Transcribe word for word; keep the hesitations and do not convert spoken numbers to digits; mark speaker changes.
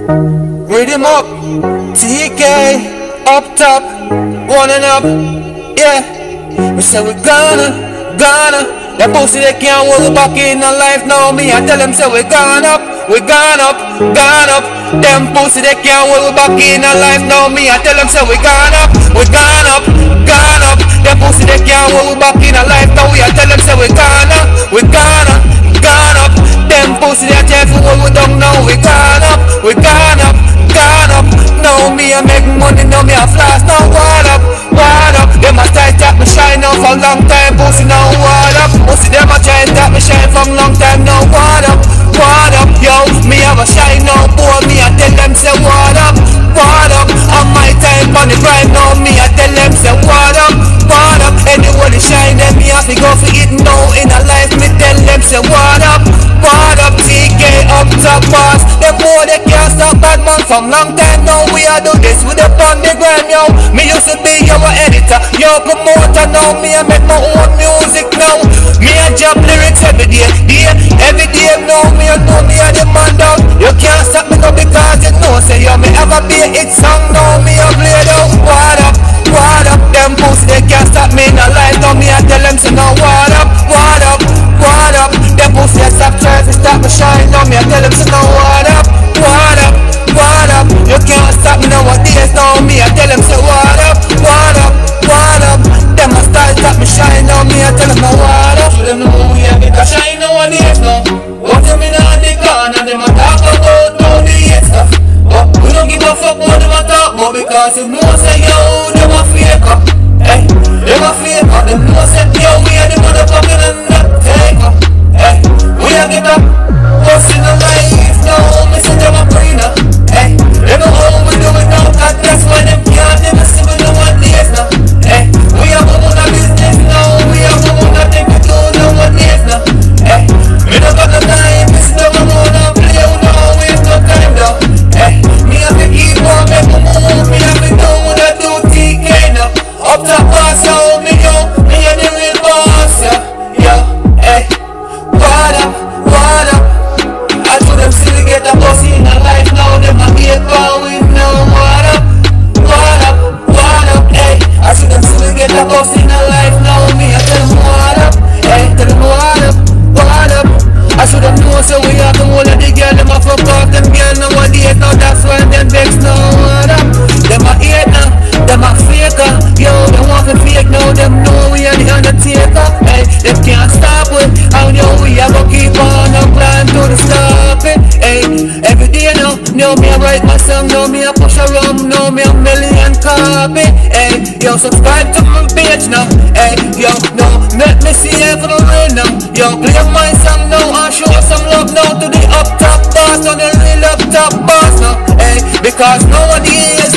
Speaker 1: Rhythm up, T K, up top, one and up, yeah. We say we gonna, gonna. That pussy they can't hold back in our life now. Me I tell them say we gone up, we gone up, gone up. Them pussy they can't hold back in our life now. Me I tell them say we gone up, we gone up, gone up. Them pussy they can't hold back in our life now. We I tell them say we gone up, we gone up, gone up. Them pussy they tell me what we don't know. We gone up, we gone up, gone up. Now me I make money, now me I flash. Now what up, what up? Them a tight up me shine now for a long time. Pussy now what up? Pussy them a try that me shine for a long time. Now what up, what up? Yo, me have a shine now, boy. Me I tell them say what up, what up? On my time on the grind now. Me I tell them say what up, what up? Anybody shine them me have to go for it now in a life. Me tell them say what up, what up? T K up top boss. Them boy they can't stop bad man from long time now. We a do this with the on the grind yo. Me used to be your editor, your promoter now. Me I make my own music now. Me a job lyrics every day, day, every day now. Me a know me a the man down. You can't stop me now because you know say yo me ever be a hit song now. Me a play down. What up, what up? Them pussy they can't stop me in a life now. Me a tell them say now what up, what up, what up? Them pussy they stop trying to stop me shine now. Me a tell them say now what up, what up, what up? You can't stop me nowadays now. Me I tell them say what up, what up, what up? Them a start stop me shine now. Me I tell them now what up. Show them know we a get a shine nowadays now. What them in on the corner, them a talk about all the hate stuff. But we don't give a fuck what them a talk about because you know say yo them a fake up. Hey, them a fake up. Them know say yo we are the motherfucking undertaker. Hey, we a get up, what's in the life now? Me say them a brainer. Hey, they know how we do it now, cause that's why them can't never see me nowadays now. Hey, we have a own business now, we have a own thing to do nowadays now. Hey, we don't got no time, we still don't wanna play, we don't waste no time now. Hey, me have to keep on, make a move, me have to do what I do, T K now. Up top boss, yo, me yo, me and the real boss, yeah, yeah, hey. What up, what up? I told them still get a pussy in a life now. Them a get going now. What up, what up, what up, hey. I see them still get a pussy in a life now. Me I tell them what up, hey. Tell them what up, what up. I should them know so we have the whole of the girl. Them a fuck off them girl nowadays now. That's why them vex now. What up? Them a hate now. Them a faker. Yo, them want to fake now. Them know we are the undertaker. Hey, them can't stop with. How yo we a go keep on a plan to the stop it. Hey, every day now. Now me a write my song. Now me a push a rum. Now me a million copy. Hey, yo subscribe to my page now. Hey, yo no let me see it for the real now. Yo play my song now and show some love now to the up top boss. On the real up top boss now. Hey, because nowadays